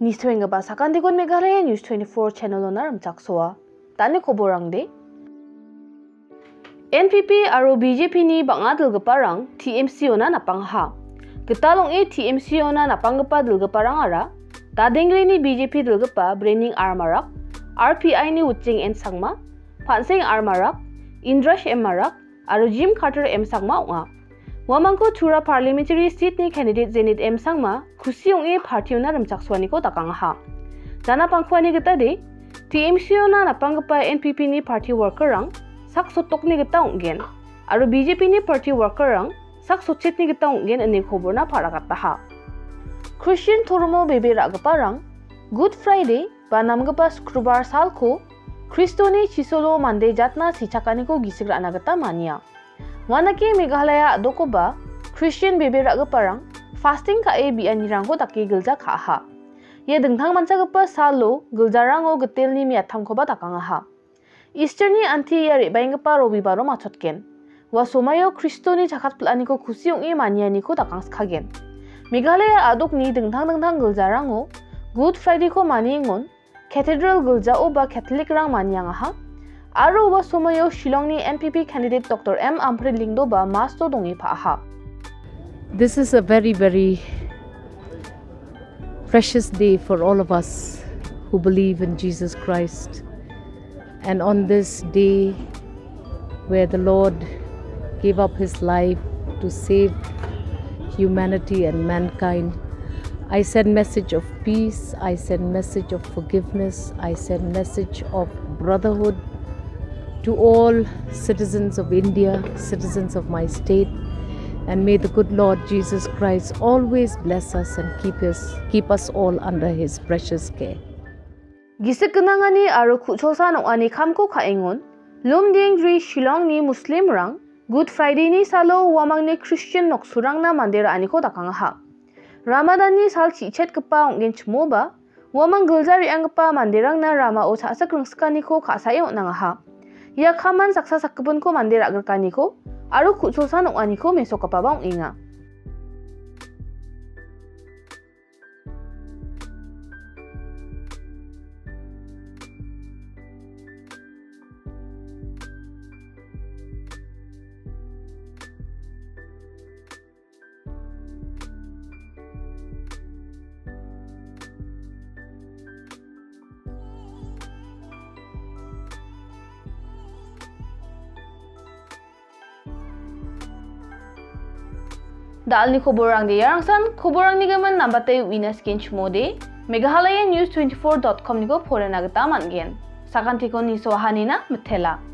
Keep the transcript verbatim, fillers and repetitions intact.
Niswenga ba sakan dekon Meghalaya News twenty-four channel onar amchaksoa. Tani khoborang de. N P P aro B J P ni banga dilgaparang T M C ona napangha. Ketalong e T M C ona napanggapa dilgaparang ara. Tadengre ni B J P dilgapa branding armarak. R P I ni ucing en sangma. Panseng armarak. Indrash M marak. Aro Jim Carter M sangma onga. Wamangko Tura parliamentary seat ni candidate Zenit M sangma kusiong e party ona ramchakswani ko takangha. Jana pangkwani kita de T M C ona napanggapa N P P ni party worker rang sak sotok ni kita ungen. Aro B J P ni party worker rang sak sochet ni kita ungen ane khobor na parakata ha. Christian Thormo bebe ragapa rang Good Friday ba namgapa Shukrubar salko Kristo ni chisolo mande jatna sichakani ko gisik anagata mania. Wanaki Meghalaya adoko ba Christian bebe ragaparang fasting ka e bi anirang ko taki gilja kha ha. Ye dengthang mansagapa salo giljarang o getel ni miatham ko ba takanga ha. Easter ni anti ya rebaingapa robibaro machotken. Wa somayo Kristo ni jakat plani ko kusiong e mania ni ko takang skhagen. Meghalaya adok ni dengthang dengthang giljarang o Good Friday ko maningon Cathedral gilja o ba Catholic rang manianga ha. Aro wa somayo Shillong ni N P P candidate Doctor M Ampre Lingdo ba mas to dongi pa ha. This is a very very precious day for all of us who believe in Jesus Christ. And on this day where the Lord gave up his life to save humanity and mankind, I send message of peace, I send message of forgiveness, I send message of brotherhood to all citizens of India, citizens of my state, and may the good Lord Jesus Christ always bless us and keep us, keep us all under his precious care. Gisik kenangani aro kuchosa no ani kamko kaingon, lumding ri Shillong ni Muslim rang, Good Friday ni salo wamang ni Christian noksurang na mandera ani ko takanga ha. Ramadan ni sal chichet kepa onggen chmo ba, wamang giljar yang kepa manderang na rama o sa sakrungskani ko kasayo nanga ha. Ya kaman saksa sakbun ko mandera gerkani ko, aro kuchosa no ani ko meso kapabang inga. Dal ni khoborang de yarangsan khoborang ni gaman nambate winas kench mode Meghalaya news twenty-four dot com ni ko phore nagata mangen sakan tiko ni sohani na methela.